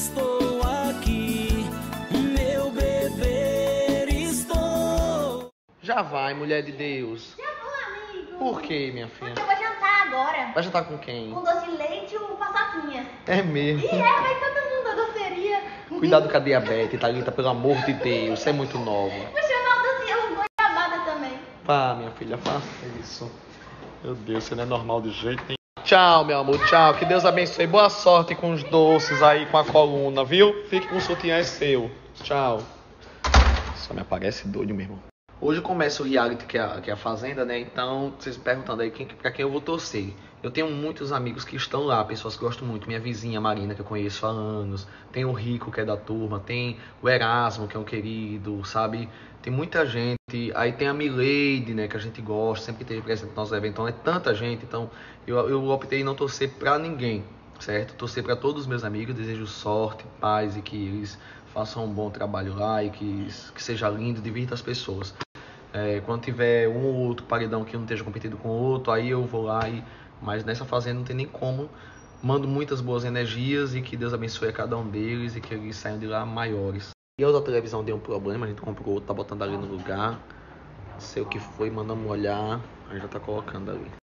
estou aqui, meu bebê, estou. Já vai, mulher de Deus. Já vou, amigo. Por quê, minha filha? Porque eu vou jantar agora. Vai jantar com quem? Com doce de leite e o paçoquinha. É mesmo. Vai todo mundo à doceria. Cuidado com a diabetes, Thalita, pelo amor de Deus. Você é muito nova. Vou chamar o docinho goiabada também. Vá, minha filha, faça isso. Meu Deus, você não é normal de jeito nenhum. Tchau, meu amor, tchau. Que Deus abençoe. Boa sorte com os doces aí, com a coluna, viu? Fique com o sutiã é seu. Tchau. Só me aparece doido, meu irmão. Hoje começa o reality que é a Fazenda, né? Então, vocês me perguntando aí pra quem eu vou torcer. Eu tenho muitos amigos que estão lá, pessoas que gostam muito. Minha vizinha Marina, que eu conheço há anos. Tem o Rico, que é da turma. Tem o Erasmo, que é um querido, sabe? Tem muita gente. Aí tem a Mileide, né? Que a gente gosta, sempre que teve presente no nosso evento. Então é tanta gente. Então eu optei em não torcer pra ninguém, certo? Torcer pra todos os meus amigos. Desejo sorte, paz e que eles façam um bom trabalho lá e que seja lindo, divirta as pessoas. Quando tiver um ou outro paredão que não esteja competindo com o outro, aí eu vou lá mas nessa fazenda não tem nem como. Mando muitas boas energias e que Deus abençoe a cada um deles e que eles saiam de lá maiores. E a outra televisão deu um problema, a gente comprou outra, tá botando ali no lugar. Não sei o que foi, mandamos olhar, a gente já tá colocando ali.